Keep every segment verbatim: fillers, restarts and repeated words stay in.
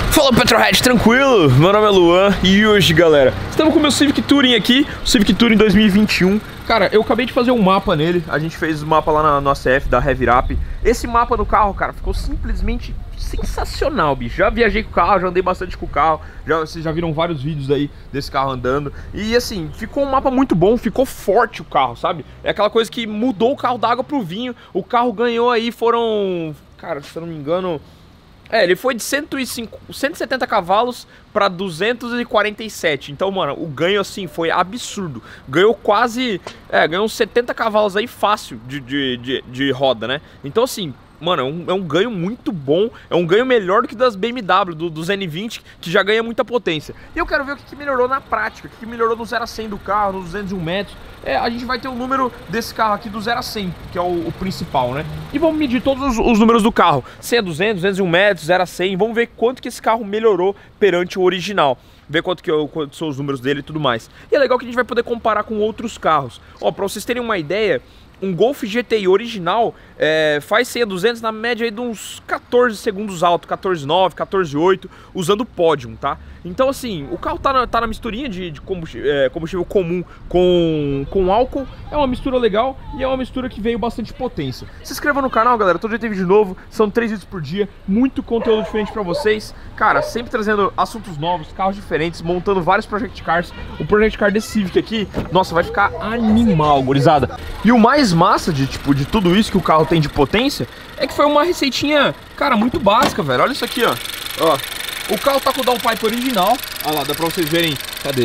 Fala Petrohead, tranquilo? Meu nome é Luan e hoje, galera, estamos com o meu Civic Touring aqui, o Civic Touring dois mil e vinte e um. Cara, eu acabei de fazer um mapa nele, a gente fez o mapa lá na nossa F da Heavy Rap. Esse mapa no carro, cara, ficou simplesmente sensacional, bicho. Já viajei com o carro, já andei bastante com o carro, já, vocês já viram vários vídeos aí desse carro andando. E assim, ficou um mapa muito bom, ficou forte o carro, sabe? É aquela coisa que mudou o carro da água pro vinho. O carro ganhou aí, foram, cara, se eu não me engano... É, ele foi de cento e cinco, cento e setenta cavalos para duzentos e quarenta e sete. Então, mano, o ganho, assim, foi absurdo. Ganhou quase... É, ganhou uns setenta cavalos aí fácil de, de, de, de roda, né? Então, assim... Mano, é um, é um ganho muito bom, é um ganho melhor do que das B M W, do, dos N vinte, que já ganha muita potência. E eu quero ver o que, que melhorou na prática, o que, que melhorou no zero a cem do carro, nos duzentos e um metros. É, a gente vai ter o número desse carro aqui do zero a cem, que é o, o principal, né? E vamos medir todos os, os números do carro, cem a duzentos, duzentos e um metros, zero a cem, vamos ver quanto que esse carro melhorou perante o original. Ver quanto que eu, quanto são os números dele e tudo mais. E é legal que a gente vai poder comparar com outros carros. Ó, pra vocês terem uma ideia... Um Golf G T I original é, faz cem a duzentos na média aí de uns quatorze segundos alto, quatorze nove, quatorze oito, usando o Podium, tá? Então assim, o carro tá na, tá na misturinha de, de combustível, é, combustível comum com, com álcool. É uma mistura legal e é uma mistura que veio bastante potência. Se inscreva no canal, galera, todo dia tem vídeo novo, são três vídeos por dia, muito conteúdo diferente pra vocês. Cara, sempre trazendo assuntos novos, carros diferentes, montando vários Project Cars. O Project Car desse Civic aqui, nossa, vai ficar animal, gurizada. E o mais massa de, tipo, de tudo isso que o carro tem de potência é que foi uma receitinha, cara, muito básica, velho. Olha isso aqui, ó. Ó, o carro tá com o downpipe original. Olha lá, dá pra vocês verem. Cadê?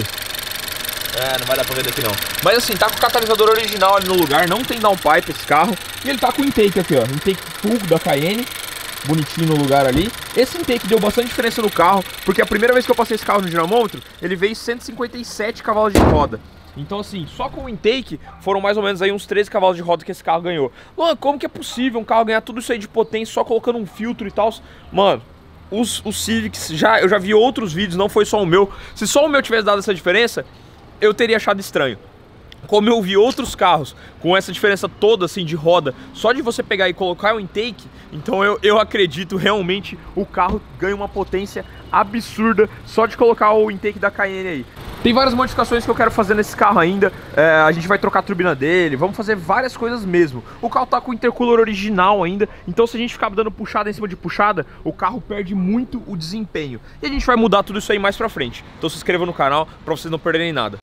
É, não vai dar pra ver daqui não. Mas assim, tá com o catalisador original ali no lugar. Não tem downpipe esse carro. E ele tá com o intake aqui, ó. Intake full da Cayenne. Bonitinho no lugar ali. Esse intake deu bastante diferença no carro, porque a primeira vez que eu passei esse carro no dinamômetro, ele veio cento e cinquenta e sete cavalos de roda. Então assim, só com o intake foram mais ou menos aí uns treze cavalos de roda que esse carro ganhou. Mano, como que é possível um carro ganhar tudo isso aí de potência só colocando um filtro e tal? Mano, os, os Civics, já, eu já vi outros vídeos, não foi só o meu. Se só o meu tivesse dado essa diferença, eu teria achado estranho. Como eu vi outros carros com essa diferença toda assim de roda, só de você pegar e colocar o intake, então eu, eu acredito realmente o carro ganha uma potência absurda só de colocar o intake da Cayenne aí. Tem várias modificações que eu quero fazer nesse carro ainda, é, a gente vai trocar a turbina dele, vamos fazer várias coisas mesmo. O carro tá com o intercooler original ainda, então se a gente ficar dando puxada em cima de puxada, o carro perde muito o desempenho. E a gente vai mudar tudo isso aí mais pra frente. Então se inscreva no canal pra vocês não perderem nada.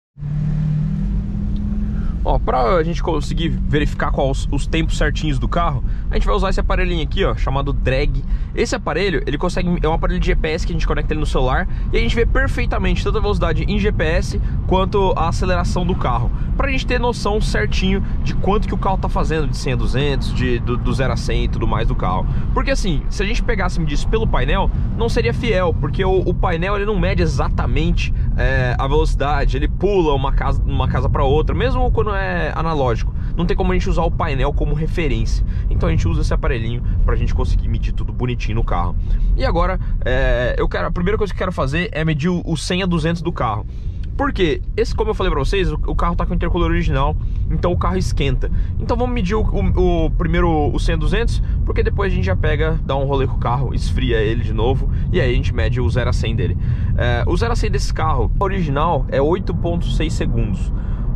Ó, pra a gente conseguir verificar quais os tempos certinhos do carro, a gente vai usar esse aparelhinho aqui, ó, chamado Drag. Esse aparelho, ele consegue, é um aparelho de G P S que a gente conecta ele no celular e a gente vê perfeitamente tanto a velocidade em G P S quanto a aceleração do carro, pra gente ter noção certinho de quanto que o carro tá fazendo, de cem a duzentos, de, do, do zero a cem e tudo mais do carro. Porque assim, se a gente pegasse e medisse pelo painel, não seria fiel, porque o, o painel ele não mede exatamente é, a velocidade, ele pula uma casa, uma casa pra outra, mesmo quando é analógico, não tem como a gente usar o painel como referência. Então a gente usa esse aparelhinho pra gente conseguir medir tudo bonitinho no carro. E agora, é, eu quero, a primeira coisa que eu quero fazer é medir o, o cem a duzentos do carro. Porque, esse, como eu falei pra vocês, o, o carro tá com o intercooler original, então o carro esquenta. Então vamos medir o, o, o primeiro o cem a duzentos, porque depois a gente já pega, dá um rolê com o carro, esfria ele de novo, e aí a gente mede o zero a cem dele. É, o zero a cem desse carro original é oito ponto seis segundos.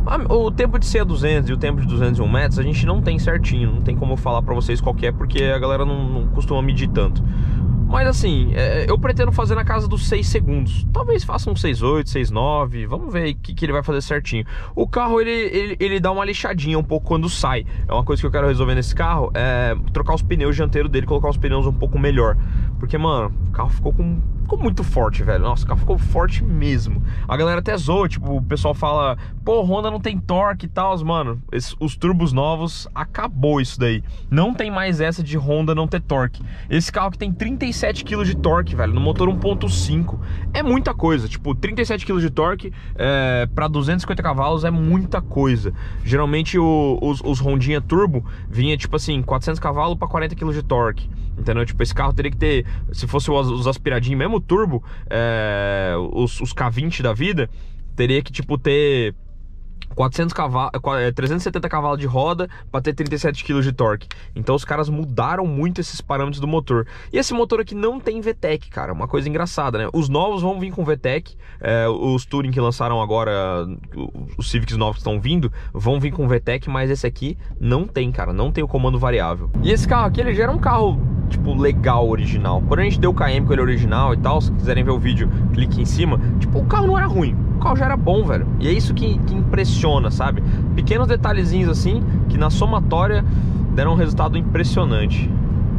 O tempo de cem a duzentos e o tempo de duzentos e um metros a gente não tem certinho, não tem como eu falar pra vocês qual que é, porque a galera não, não costuma medir tanto. Mas assim, é, eu pretendo fazer na casa dos seis segundos. Talvez faça um seis oito, seis nove. Vamos ver o que, que ele vai fazer certinho. O carro, ele, ele, ele dá uma lixadinha um pouco quando sai. É uma coisa que eu quero resolver nesse carro, é trocar os pneus dianteiros dele, colocar os pneus um pouco melhor. Porque, mano, o carro ficou com... ficou muito forte, velho. Nossa, o carro ficou forte mesmo. A galera até zoa, tipo, o pessoal fala, pô, Honda não tem torque e tal. Mano, esses, os turbos novos, acabou isso daí. Não tem mais essa de Honda não ter torque. Esse carro que tem trinta e sete quilos de torque, velho, no motor um ponto cinco. É muita coisa, tipo, trinta e sete quilos de torque é, pra duzentos e cinquenta cavalos é muita coisa. Geralmente o, os, os Hondinha Turbo vinha, tipo assim, quatrocentos cavalos pra quarenta quilos de torque. Entendeu? Tipo, esse carro teria que ter, se fosse os, os aspiradinhos, mesmo turbo, é, os, os K vinte da vida, teria que, tipo, ter quatrocentos cavalos, trezentos e setenta cavalos de roda para ter trinta e sete quilos de torque. Então os caras mudaram muito esses parâmetros do motor. E esse motor aqui não tem V TEC, cara. Uma coisa engraçada, né? Os novos vão vir com V TEC. É, os Touring que lançaram agora, os Civics novos que estão vindo, vão vir com V TEC, mas esse aqui não tem, cara. Não tem o comando variável. E esse carro aqui, ele já era um carro, tipo, legal, original. Quando a gente deu o K M com ele original e tal, se quiserem ver o vídeo, clique em cima. Tipo, o carro não era ruim. O carro já era bom, velho. E é isso que, que impressiona, sabe? Pequenos detalhezinhos assim, que na somatória deram um resultado impressionante.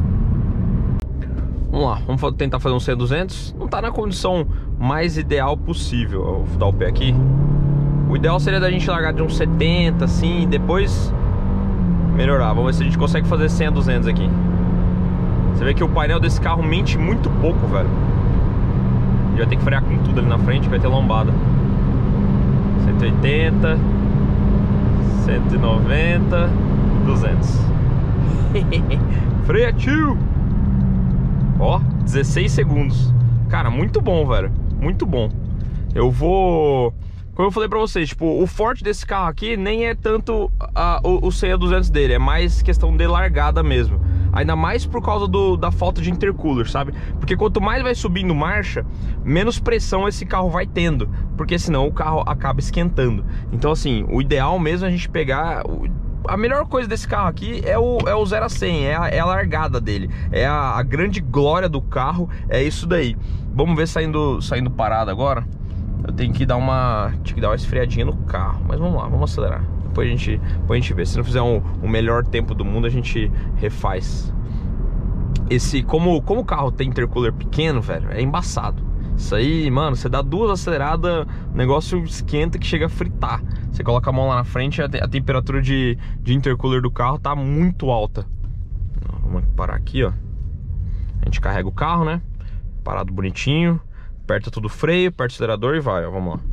Vamos lá, vamos tentar fazer um C duzentos. Não tá na condição mais ideal possível. Eu vou dar o pé aqui. O ideal seria da gente largar de uns setenta, assim, e depois melhorar. Vamos ver se a gente consegue fazer cem a duzentos aqui. Você vê que o painel desse carro mente muito pouco, velho. A gente vai ter que frear com tudo ali na frente, vai ter lombada. cento e oitenta, cento e noventa, duzentos. Freia, tio! Ó, dezesseis segundos. Cara, muito bom, velho. Muito bom. Eu vou... Como eu falei pra vocês, tipo, o forte desse carro aqui nem é tanto a, o, o cem a duzentos dele, é mais questão de largada mesmo. Ainda mais por causa do, da falta de intercooler, sabe? Porque quanto mais vai subindo marcha, menos pressão esse carro vai tendo, porque senão o carro acaba esquentando. Então assim, o ideal mesmo é a gente pegar... A melhor coisa desse carro aqui é o, é o zero a cem, é a, é a largada dele. É a, a grande glória do carro, é isso daí. Vamos ver saindo, saindo parado agora. Eu tenho que dar uma, tinha que dar uma esfriadinha no carro, mas vamos lá, vamos acelerar. Depois a gente, depois a gente vê. Se não fizer um, um melhor tempo do mundo, a gente refaz. Esse, como, como o carro tem intercooler pequeno, velho, é embaçado. Isso aí, mano, você dá duas aceleradas, o negócio esquenta que chega a fritar. Você coloca a mão lá na frente, a, a temperatura de, de intercooler do carro tá muito alta. Vamos parar aqui, ó. A gente carrega o carro, né? Parado bonitinho. Aperta tudo o freio, aperta o acelerador e vai, ó. Vamos lá.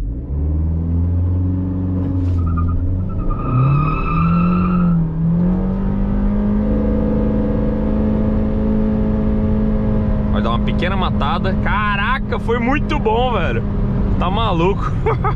Vai dar uma pequena matada. Caraca, foi muito bom, velho. Tá maluco.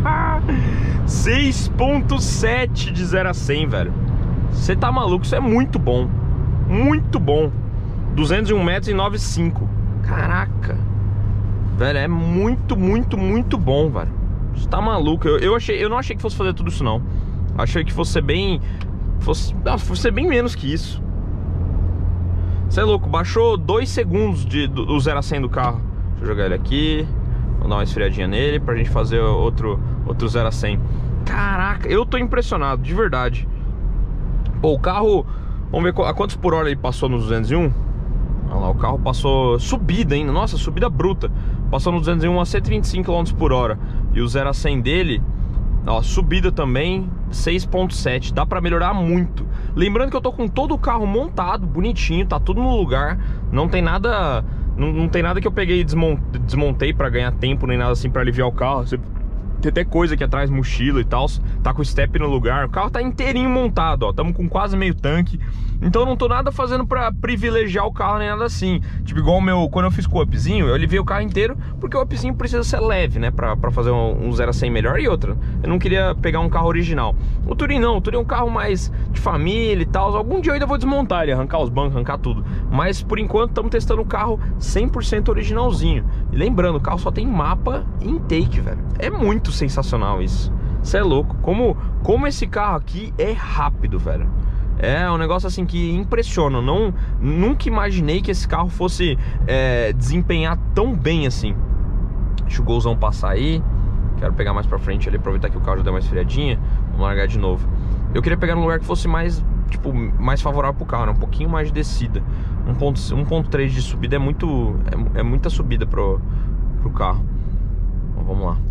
seis ponto sete de zero a cem, velho. Você tá maluco, isso é muito bom. Muito bom. duzentos e um metros em nove vírgula cinco. Caraca. Velho, é muito, muito, muito bom, velho. Você tá maluco. Eu, eu, achei, eu não achei que fosse fazer tudo isso, não. Achei que fosse ser bem... Fosse, ah, fosse ser bem menos que isso. Você é louco, baixou dois segundos de, do, do zero a cem do carro. Deixa eu jogar ele aqui. Vou dar uma esfriadinha nele pra gente fazer outro, outro zero a cem. Caraca, eu tô impressionado, de verdade. Pô, o carro... Vamos ver a quantos por hora ele passou no duzentos e um. Olha lá, o carro passou subida ainda. Nossa, subida bruta. Passou no duzentos e um a cento e vinte e cinco quilômetros por hora. E o zero a cem dele, ó, subida também seis ponto sete. Dá pra melhorar muito. Lembrando que eu tô com todo o carro montado, bonitinho, tá tudo no lugar. Não tem nada... Não, não tem nada que eu peguei e desmontei, desmontei pra ganhar tempo, nem nada assim pra aliviar o carro. Você... Tem até coisa aqui atrás, mochila e tal. Tá com o step no lugar. O carro tá inteirinho montado, ó. Tamo com quase meio tanque. Então eu não tô nada fazendo pra privilegiar o carro nem nada assim. Tipo, igual o meu... Quando eu fiz com o upzinho, eu aliviei o carro inteiro, porque o upzinho precisa ser leve, né? Pra, pra fazer um, um zero a cem melhor. E outra, eu não queria pegar um carro original. O Touring não. O Touring é um carro mais de família e tal. Algum dia eu ainda vou desmontar ele, arrancar os bancos, arrancar tudo. Mas por enquanto estamos testando o carro cem por cento originalzinho. E lembrando, o carro só tem mapa e intake, velho. É muito sensacional isso. Você é louco. Como, como esse carro aqui é rápido, velho. É um negócio assim que impressiona. Não, nunca imaginei que esse carro fosse é, desempenhar tão bem assim. Deixa o golzão passar aí. Quero pegar mais pra frente ali, aproveitar que o carro já deu uma esfriadinha. Vamos largar de novo. Eu queria pegar num lugar que fosse mais, tipo, mais favorável pro carro, né? Um pouquinho mais de descida. um ponto três de subida é muito é, é muita subida pro, pro carro. Bom, vamos lá.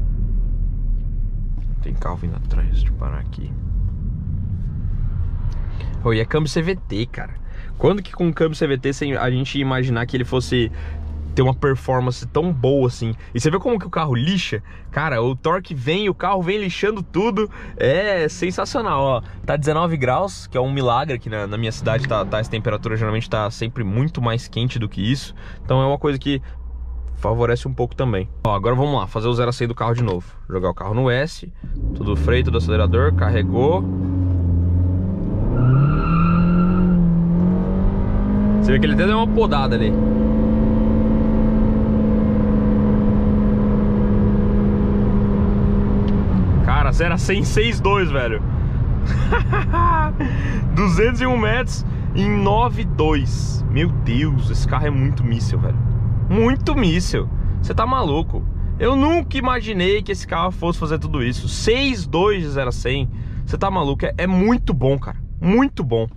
Tem carro vindo atrás, deixa eu parar aqui. Oh, e é câmbio C V T, cara. Quando que com câmbio C V T a gente ia imaginar que ele fosse ter uma performance tão boa assim? E você vê como que o carro lixa? Cara, o torque vem, o carro vem lixando tudo. É sensacional, ó. Tá dezenove graus, que é um milagre aqui na, na minha cidade. Tá, tá, essa temperatura geralmente tá sempre muito mais quente do que isso. Então é uma coisa que favorece um pouco também. Ó, agora vamos lá, fazer o zero a cem do carro de novo. Jogar o carro no S, tudo freio, tudo acelerador, carregou. Você vê que ele até deu uma podada ali. Cara, zero a cem em seis dois, velho. duzentos e um metros em nove dois. Meu Deus, esse carro é muito míssil, velho. Muito míssil. Você tá maluco? Eu nunca imaginei que esse carro fosse fazer tudo isso. seis dois de zero a cem. Você tá maluco? É, é muito bom, cara. Muito bom.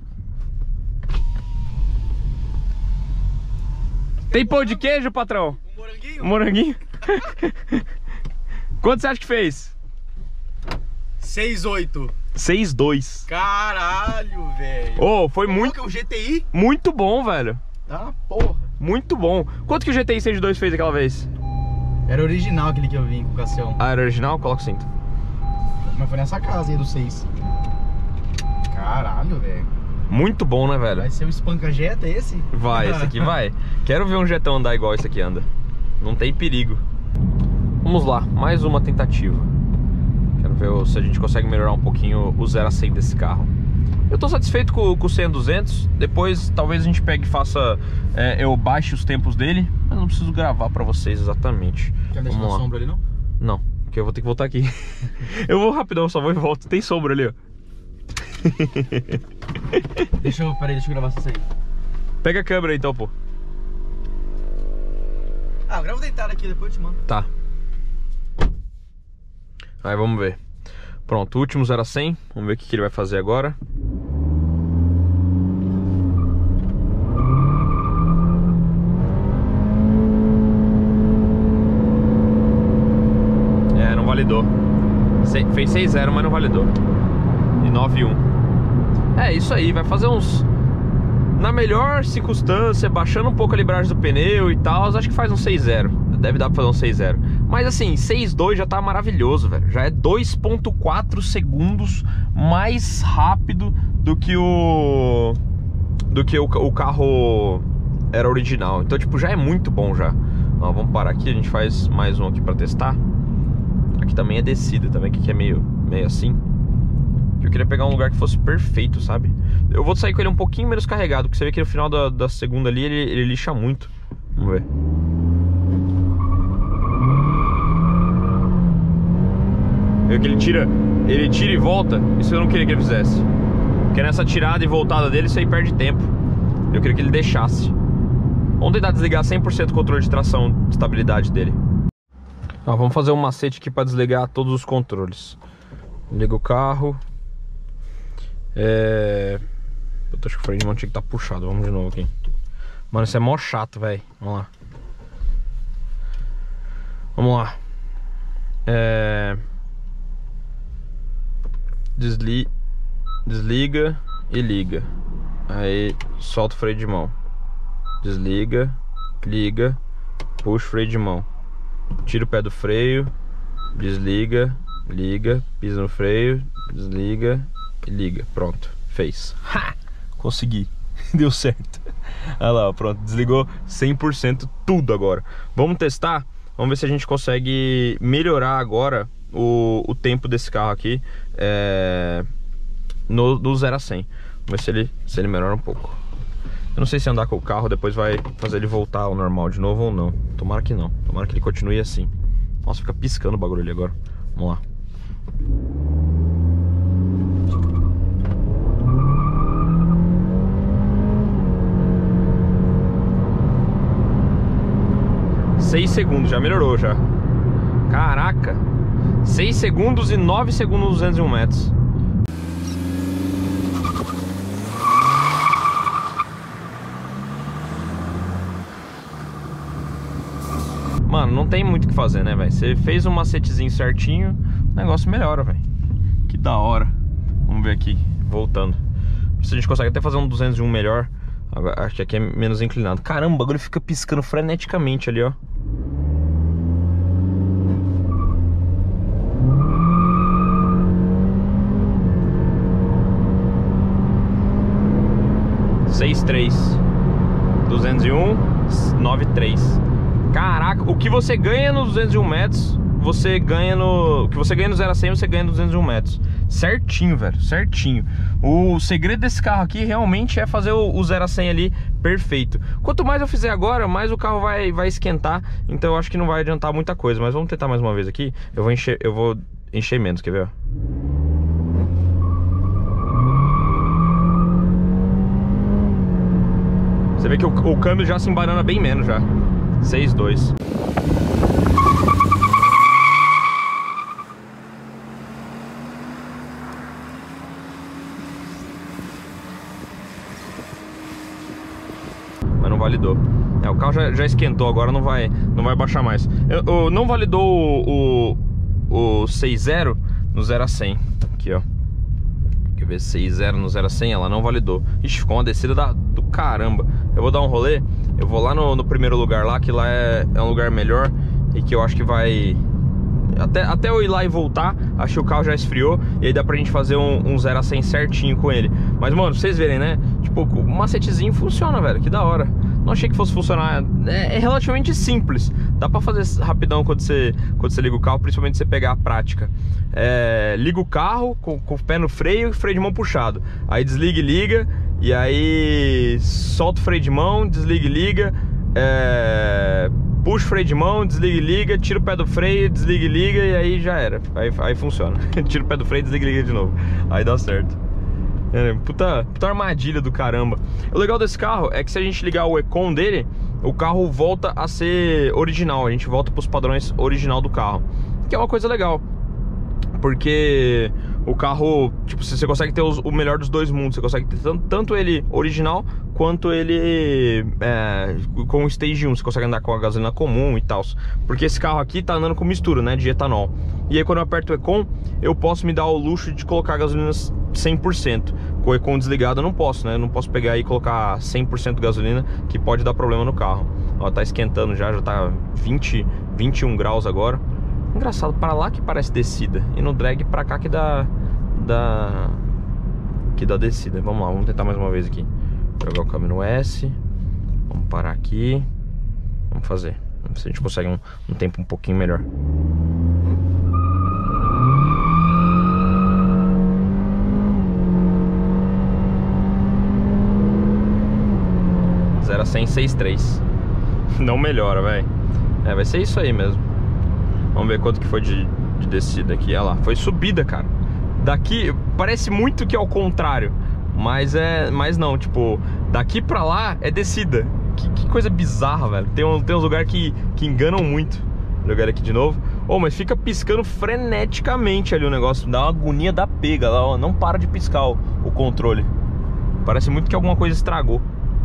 Tem pão de queijo, patrão? Um moranguinho? Um moranguinho? Quanto você acha que fez? seis oito. seis dois. Caralho, velho. Oh, foi muito... Qual que é o G T I? Muito bom, velho. Ah, porra. Muito bom. Quanto que o G T I seis dois fez aquela vez? Era original aquele que eu vim com o Cassião. Ah, era original? Coloca o cinto. Mas foi nessa casa aí do seis. Caralho, velho. Muito bom, né, velho? Vai ser o Espanca Jetta esse? Vai, esse aqui vai. Quero ver um jetão andar igual esse aqui anda. Não tem perigo. Vamos lá, mais uma tentativa. Quero ver se a gente consegue melhorar um pouquinho o zero a cem desse carro. Eu tô satisfeito com, com o cem a duzentos. Depois talvez a gente pegue e faça... É, eu baixe os tempos dele. Mas não preciso gravar pra vocês exatamente. Quer deixar na sombra ali, não? Não, porque eu vou ter que voltar aqui. Eu vou rapidão, só vou e volto. Tem sombra ali, ó. Deixa eu... Peraí, deixa eu gravar isso aí. Pega a câmera então, pô. Ah, grava deitado aqui, depois eu te mando. Tá. Aí vamos ver. Pronto, último zero a cem. Vamos ver o que, que ele vai fazer agora. É, não validou. Se, fez seis zero, mas não validou. E nove um. É, isso aí, vai fazer uns... Na melhor circunstância, baixando um pouco a libragem do pneu e tal, acho que faz um seis zero. Deve dar pra fazer um seis zero. Mas assim, seis dois já tá maravilhoso, velho. Já é dois ponto quatro segundos mais rápido do que o... Do que o, o carro era original. Então, tipo, já é muito bom já. Ó, vamos parar aqui, a gente faz mais um aqui pra testar. Aqui também é descida também, que aqui é meio, meio assim. Eu queria pegar um lugar que fosse perfeito, sabe? Eu vou sair com ele um pouquinho menos carregado, porque você vê que no final da, da segunda ali ele, ele lixa muito. Vamos ver. Vê que ele tira, ele tira e volta. Isso eu não queria que ele fizesse. Porque nessa tirada e voltada dele, isso aí perde tempo. Eu queria que ele deixasse. Vamos tentar desligar cem por cento o controle de tração, de estabilidade dele. Ó, vamos fazer um macete aqui para desligar todos os controles. Liga o carro. É... Eu acho que o freio de mão tinha que estar puxado. Vamos de novo aqui. Mano, isso é mó chato, velho. Vamos lá. Vamos lá. É... Desli... Desliga e liga. Aí solta o freio de mão. Desliga, liga, puxa o freio de mão. Tira o pé do freio. Desliga, liga, pisa no freio, desliga e liga. Pronto, fez. Ha! Consegui. Deu certo. Olha lá, pronto, desligou cem por cento tudo agora. Vamos testar? Vamos ver se a gente consegue melhorar agora o, o tempo desse carro aqui é, no, do zero a cem. Vamos ver se ele, se ele melhora um pouco. Eu não sei se andar com o carro depois vai fazer ele voltar ao normal de novo ou não. Tomara que não, tomara que ele continue assim. Nossa, fica piscando o bagulho ali agora. Vamos lá. seis segundos, já melhorou já. Caraca. seis segundos e nove segundos nos duzentos e um metros. Mano, não tem muito o que fazer, né, velho? Você fez um macetezinho certinho, o negócio melhora, velho. Que da hora. Vamos ver aqui, voltando. Se a gente consegue até fazer um duzentos e um melhor. Agora, acho que aqui é menos inclinado. Caramba, o bagulho fica piscando freneticamente ali, ó. seis três. duzentos e um, nove três. Caraca, o que você ganha nos duzentos e um metros, você ganha no... O que você ganha no zero a cem, você ganha nos duzentos e um metros. Certinho, velho, certinho. O segredo desse carro aqui realmente é fazer o zero a cem ali perfeito. Quanto mais eu fizer agora, mais o carro vai, vai esquentar. Então eu acho que não vai adiantar muita coisa. Mas vamos tentar mais uma vez aqui. Eu vou encher, eu vou encher menos, quer ver? Você vê que o, o câmbio já se embarana bem menos já. seis dois. Mas não validou. É, o carro já, já esquentou, agora não vai, não vai baixar mais. Eu, eu não validou o, o, o seis zero no zero a cem. Aqui, ó. Quer ver, seis zero no zero a cem, ela não validou. Ixi, ficou uma descida da, do caramba. Eu vou dar um rolê, eu vou lá no, no primeiro lugar lá, que lá é, é um lugar melhor e que eu acho que vai... Até, até eu ir lá e voltar, acho que o carro já esfriou e aí dá pra gente fazer um, um zero a cem certinho com ele. Mas, mano, pra vocês verem, né? Tipo, o macetezinho funciona, velho, que da hora. Não achei que fosse funcionar, é, é relativamente simples. Dá pra fazer rapidão quando você, quando você liga o carro, principalmente se você pegar a prática. É, liga o carro com, com o pé no freio e freio de mão puxado. Aí desliga e liga, e aí solta o freio de mão, desliga e liga, é, puxa o freio de mão, desliga e liga, tira o pé do freio, desliga e liga, e aí já era. Aí, aí funciona. Tira o pé do freio, desliga e liga de novo. Aí dá certo. É, puta, puta armadilha do caramba. O legal desse carro é que se a gente ligar o Econ dele, o carro volta a ser original. A gente volta para os padrões original do carro, que é uma coisa legal, porque o carro, tipo, você consegue ter os, o melhor dos dois mundos. Você consegue ter tanto, tanto ele original quanto ele é, com o Stage um. Você consegue andar com a gasolina comum e tal. Porque esse carro aqui tá andando com mistura, né, de etanol. E aí quando eu aperto o Econ, eu posso me dar o luxo de colocar a gasolina cem por cento. Com o Econ desligado eu não posso, né? Eu não posso pegar e colocar cem por cento de gasolina, que pode dar problema no carro. Ó, tá esquentando já, já tá vinte, vinte e um graus agora. Engraçado, para lá que parece descida, e no drag pra cá que dá, dá que dá descida. Vamos lá, vamos tentar mais uma vez aqui. Jogar o câmbio no S. Vamos parar aqui. Vamos fazer. Vamos ver se a gente consegue um, um tempo um pouquinho melhor. zero a cem, seis três. Não melhora, velho. É, vai ser isso aí mesmo. Vamos ver quanto que foi de, de descida aqui. Olha lá, foi subida, cara. Daqui, parece muito que é o contrário, mas é, mas não, tipo, daqui pra lá é descida. Que, que coisa bizarra, velho. Tem, um, tem uns lugares que, que enganam muito. Vou jogar ele aqui de novo. Oh, mas fica piscando freneticamente ali o negócio. Dá uma agonia da pega lá, ó. Não para de piscar o, o controle. Parece muito que alguma coisa estragou.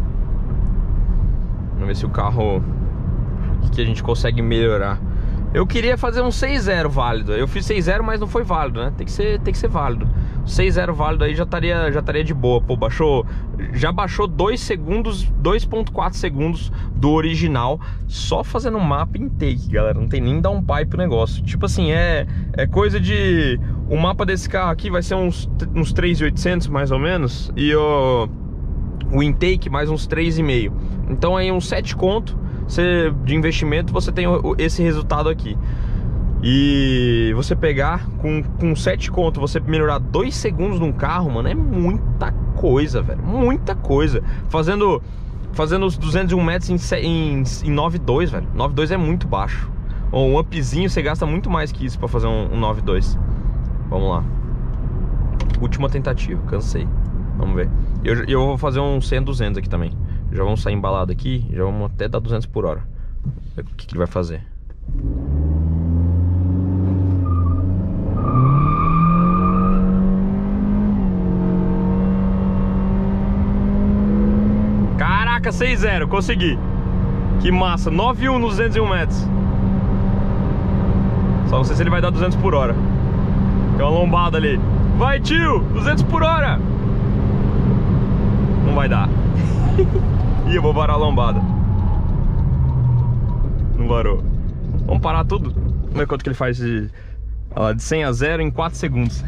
Vamos ver se o carro, o que a gente consegue melhorar. Eu queria fazer um seis zero válido. Eu fiz seis zero, mas não foi válido, né? Tem que ser, tem que ser válido. seis zero válido aí já estaria, já estaria de boa. Pô, baixou, já baixou dois segundos, dois ponto quatro segundos do original, só fazendo mapa em take, galera. Não tem nem downpipe o negócio. Tipo assim, é, é coisa de... O mapa desse carro aqui vai ser uns, uns três mil e oitocentos mais ou menos. E o, o intake mais uns três e meio. Então aí uns sete conto você, de investimento, você tem esse resultado aqui. E você pegar com, com sete conto, você melhorar dois segundos num carro, mano, é muita coisa, velho. Muita coisa. Fazendo, fazendo os duzentos e um metros em, em, em nove dois, velho. nove dois é muito baixo. Ou um upzinho, você gasta muito mais que isso pra fazer um, um nove dois. Vamos lá. Última tentativa, cansei. Vamos ver. Eu, eu vou fazer um cem a duzentos aqui também. Já vamos sair embalado aqui, já vamos até dar duzentos por hora. Ver o que, que ele vai fazer. Caraca, seis zero, consegui. Que massa, nove um nos duzentos e um metros. Só não sei se ele vai dar duzentos por hora. Tem uma lombada ali. Vai, tio, duzentos por hora. Não vai dar. Ih, eu vou varar a lombada. Não varou. Vamos parar tudo. Vamos ver quanto que ele faz de, ó, de cem a zero em quatro segundos.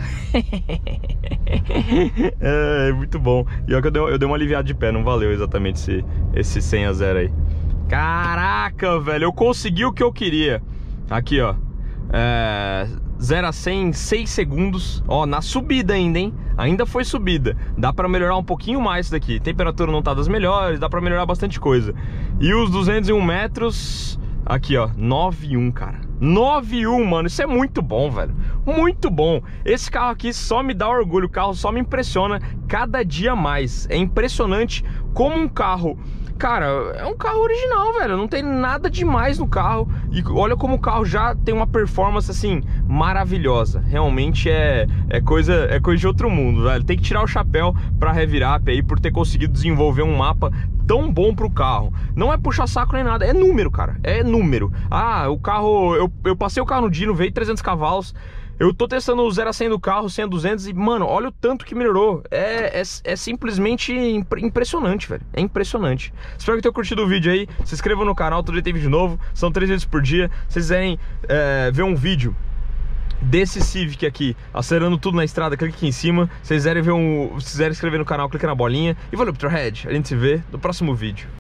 É muito bom. E olha que eu dei, eu dei uma aliviada de pé. Não valeu exatamente esse, esse cem a zero aí. Caraca, velho, eu consegui o que eu queria. Aqui, ó. É... zero a cem em seis segundos. Ó, na subida ainda, hein? Ainda foi subida. Dá pra melhorar um pouquinho mais isso daqui. Temperatura não tá das melhores, dá pra melhorar bastante coisa. E os duzentos e um metros... Aqui, ó, nove e um, cara. nove e um, mano, isso é muito bom, velho. Muito bom. Esse carro aqui só me dá orgulho. O carro só me impressiona cada dia mais. É impressionante como um carro... Cara, é um carro original, velho. Não tem nada demais no carro. E olha como o carro já tem uma performance, assim, maravilhosa. Realmente é, é, coisa, é coisa de outro mundo, velho. Tem que tirar o chapéu pra Heavy-Rap aí por ter conseguido desenvolver um mapa tão bom pro carro. Não é puxa saco nem nada, é número, cara. É número. Ah, o carro... Eu, eu passei o carro no Dino, veio trezentos cavalos. Eu tô testando o zero a cem do carro, cem a duzentos, e, mano, olha o tanto que melhorou. É, é, é simplesmente impressionante, velho. É impressionante. Espero que tenham curtido o vídeo aí. Se inscrevam no canal, todo dia tem vídeo novo. São três vídeos por dia. Se vocês quiserem é, ver um vídeo desse Civic aqui, acelerando tudo na estrada, clique aqui em cima. Se vocês quiserem ver um, se quiserem inscrever no canal, clica na bolinha. E valeu, Peterhead. A gente se vê no próximo vídeo.